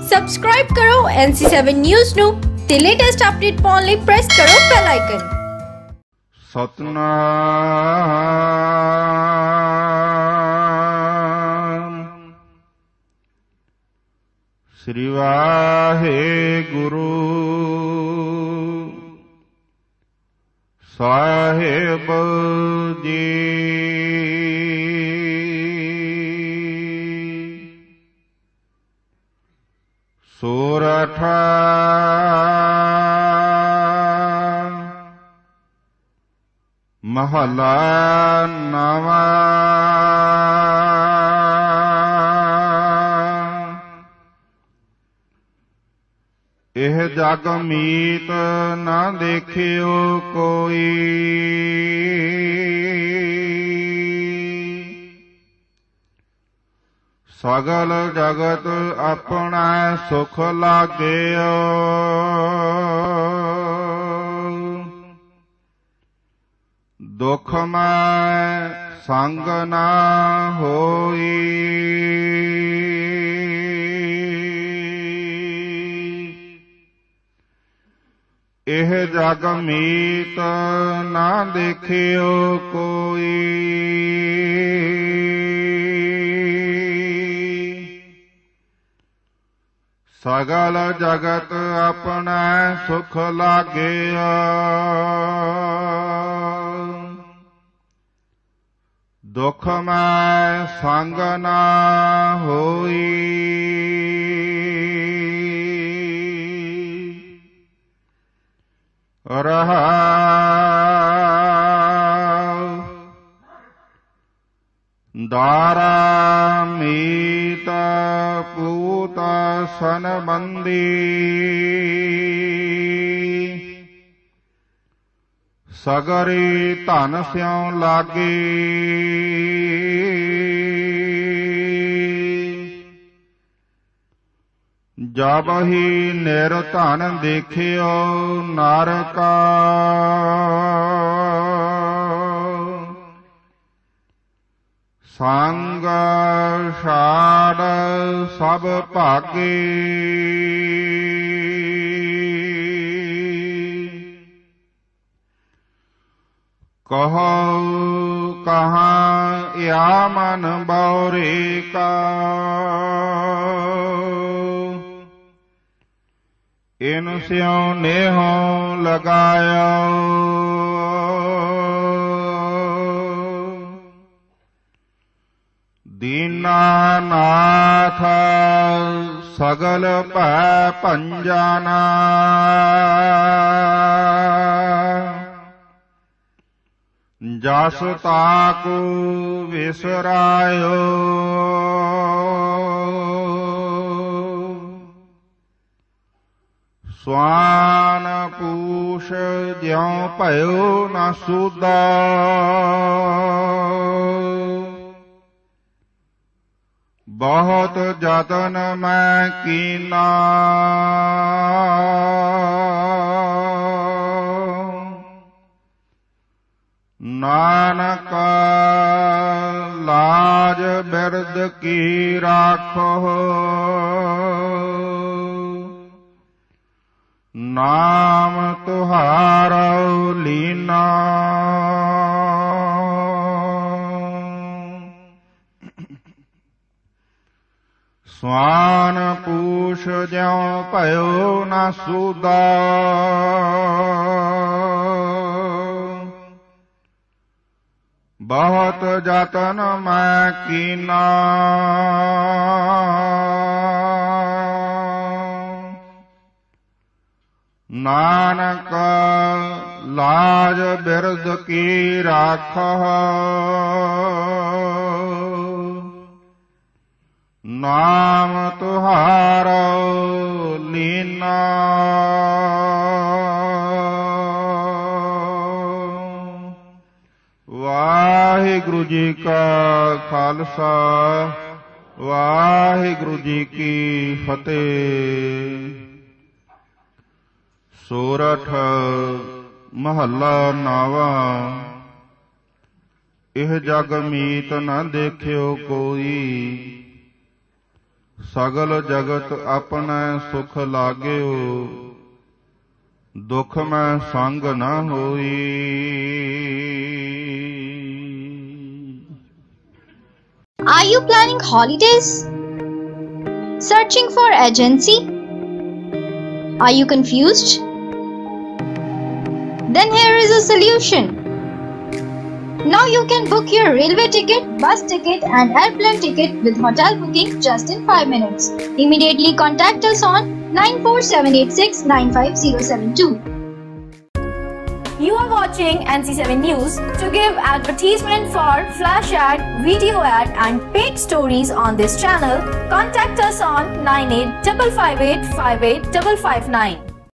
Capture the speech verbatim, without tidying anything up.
Subscribe ਕਰੋ ਐਨ ਸੀ seven news ਨੂੰ ਤੇ ਲੇਟੈਸਟ ਅਪਡੇਟ ਪਾਉਣ ਲਈ ਪ੍ਰੈਸ ਕਰੋ ਬੈਲ ਆਈਕਨ। ਸਤਨਾਮ ਸ੍ਰੀ ਵਾਹਿਗੁਰੂ ਸਾਹਿਬ ਜੀ। ਸੋਰਠ ਮਹਲਾ ਨਵਾਂ। ਇਹ ਜਗ ਮੀਤ ਨਾ ਦੇਖਿਓ ਕੋਈ, ਸਗਲ ਜਗਤ ਆਪਣਾ ਸੁਖ ਲਾਗਿਓ। ਦੁਖ ਮੈਂ ਸੰਗ ਨਾ ਹੋਈ, ਇਹ ਜਗ ਮੀਤ ਨਾ ਦੇਖਿਓ ਕੋਈ, ਸਗਲ ਜਗਤ ਆਪਣਾ ਸੁਖ ਲਾਗਿਆ। ਦੁਖ ਮੈਂ ਸੰਗ ਨਾ ਹੋਈ, ਰਹਾਉ ਦਾਰਾ ਮੀਤ ਪੂਤ ਸੰਬੰਧੀ, ਸਗਰੀ ਧਨ ਸਿਉ ਲਾਗੀ। ਜਬ ਹੀ ਨਿਰਧਨ ਦੇਖਿਓ ਨਰ ਕਾ, ਸੰਗ ਛਾੜ ਸਭ ਭਾਗੇ। ਕਹੋ ਕਹਾਂ ਯਾ ਮਨ ਬਉਰੇ ਕਾ, ਇਨ ਸਿਉ ਨੇਹੋ ਲਗਾਇਓ। ਦੀਨਾਨਾਥ ਸਗਲ ਭੈ ਭੰਜਨਾ, ਜਸ ਤਾਕੂ ਵਿਸਰਾਇਓ। ਸਵਾਨ ਪੂਛ ਜਿਉ ਭਇਓ ਨ ਸੂਦਾ, ਬਹੁਤ ਜਤਨ ਮੈਂ ਕੀਨਾ। ਨਾਨਕ ਲਾਜ ਬਿਰਦ ਕੀ ਰਾਖੋ, ਨਾਮ ਤੁਹਾਰਾ ਲੀਨਾ। ਸਵਾਨ ਪੂਛ ਜਿਉ ਭਇਓ ਨ ਸੂਦਾ, ਬਹੁਤ ਜਤਨ ਮੈਂ ਕੀਨਾ। ਨਾਨਕ ਲਾਜ ਬਿਰਦ ਕੀ ਰਾਖੋ, ਨਾਮ ਤੁਹਾਰਾ ਲੀਨਾ। ਵਾਹਿਗੁਰੂ ਜੀ ਕਾ ਖਾਲਸਾ, ਵਾਹਿਗੁਰੂ ਜੀ ਕੀ ਫਤਿਹ। ਸੋਰਠ ਮਹੱਲਾ ਨਾਵਾਂ। ਇਹ ਜਗ ਮੀਤ ਨ ਦੇਖਿਓ ਕੋਈ, सगल जगत अपने सुख लाग्यो, दुख में संग न होई। Are you planning holidays? Searching for agency? Are you confused? Then here is a solution. Now you can book your railway ticket, bus ticket and airplane ticket with hotel booking just in five minutes. Immediately contact us on nine four seven eight six nine five zero seven two. You are watching N C seven News. To give advertisement for flash ad, video ad and paid stories on this channel, contact us on nine eight five five eight five eight five five nine.